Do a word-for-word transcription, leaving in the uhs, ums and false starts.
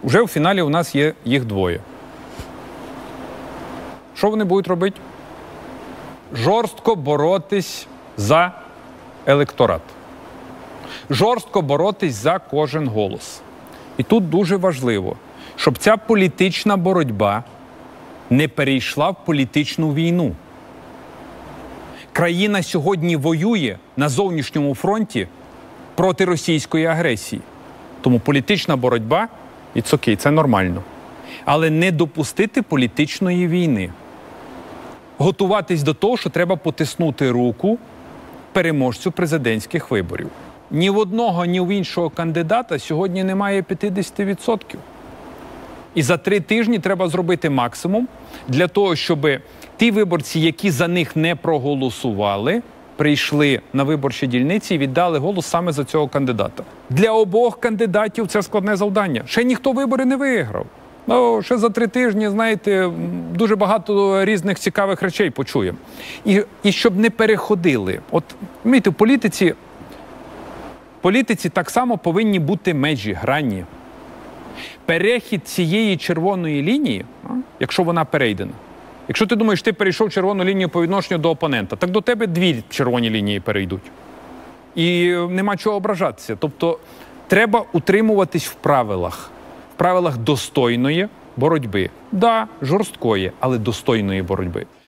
Уже у фіналі у нас є їх двоє. Що вони будуть робити? Жорстко боротись за електорат. Жорстко боротись за кожен голос. І тут дуже важливо, щоб ця політична боротьба не перейшла в політичну війну. Країна сьогодні воює на зовнішньому фронті проти російської агресії. Тому політична боротьба – it's окей, це нормально. Але не допустити політичної війни. Готуватись до того, що треба потиснути руку переможцю президентських виборів. Ні в одного, ні в іншого кандидата сьогодні немає п'ятдесят відсотків. І за три тижні треба зробити максимум для того, щоб ті виборці, які за них не проголосували, прийшли на виборчі дільниці і віддали голос саме за цього кандидата. Для обох кандидатів це складне завдання. Ще ніхто вибори не виграв. Ну, ще за три тижні, знаєте, дуже багато різних цікавих речей почуємо. І, і щоб не переходили. От, розумієте, в політиці, в політиці так само повинні бути межі, грані. Перехід цієї червоної лінії, якщо вона перейдена, якщо ти думаєш, ти перейшов червону лінію по відношенню до опонента, так до тебе дві червоні лінії перейдуть. І нема чого ображатися. Тобто треба утримуватись в правилах. В правилах достойної боротьби. Да, жорсткої, але достойної боротьби.